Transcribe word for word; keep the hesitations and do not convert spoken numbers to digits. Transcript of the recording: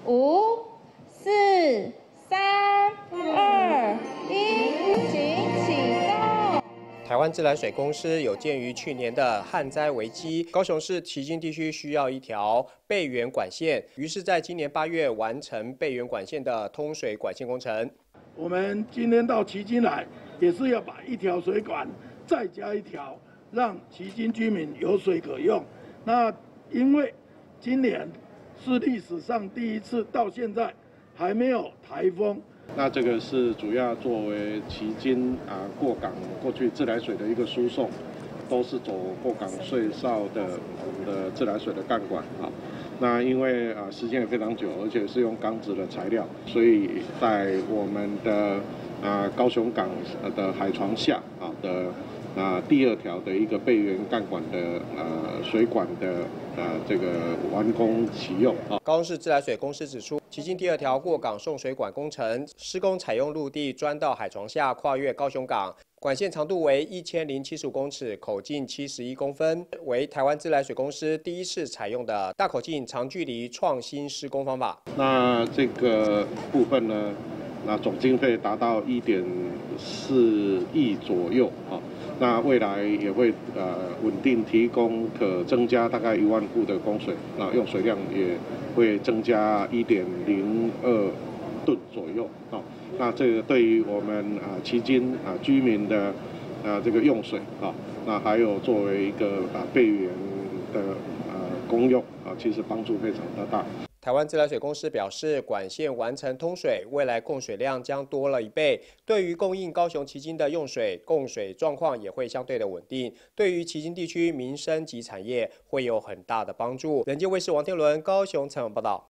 五、四、三、二、一，请启动。 台湾自来水公司有鉴于去年的旱灾危机，高雄市旗津地区需要一条备源管线，于是在今年八月完成备源管线的通水管线工程。 我们今天到旗津来，也是要把一条水管再加一条，让旗津居民有水可用。那因为今年是历史上第一次，到现在还没有台风。 那这个是主要作为旗津啊过港过去自来水的一个输送，都是走过港隧道的我们的自来水的干管啊。那因为啊时间也非常久，而且是用钢质的材料，所以在我们的啊高雄港的海床下啊的啊第二条的一个备源干管的呃水管的呃这个完工启用啊。 高雄市自来水公司指出，旗津第二条过港送水管工程施工采用陆地钻到海床下，跨越高雄港。管线长度为一千零七十五公尺，口径七十一公分，为台湾自来水公司第一次采用的大口径长距离创新施工方法。 那这个部分呢，那总经费达到一点四亿左右啊。那未来也会呃稳定提供可增加大概一万户的供水，那用水量也会增加一点零二吨左右啊。那这个对于我们啊旗津啊居民的啊这个用水啊，那还有作为一个啊备源的呃功用啊，其实帮助非常的大。 台湾自来水公司表示，管线完成通水，未来供水量将多了一倍，对于供应高雄旗津的用水供水状况也会相对的稳定，对于旗津地区民生及产业会有很大的帮助。人间卫视王天伦高雄采访报道。